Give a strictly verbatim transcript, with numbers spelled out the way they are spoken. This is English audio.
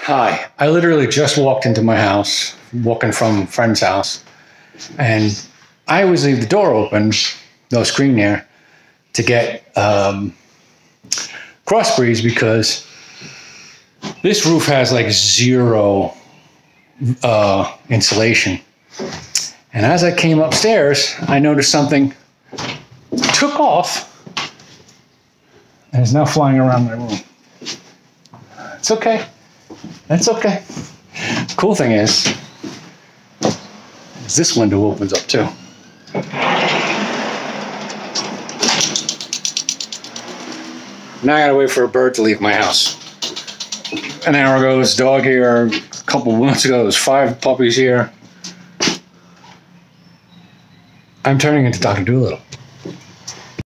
Hi, I literally just walked into my house, walking from a friend's house, and I always leave the door open, no screen there, to get um, cross breeze because this roof has like zero uh, insulation. And as I came upstairs, I noticed something took off and is now flying around my room. It's okay. That's okay. Cool thing is, is this window opens up too. Now I gotta wait for a bird to leave my house. An hour ago, this dog here. A couple of months ago, there was five puppies here. I'm turning into Doctor Dolittle.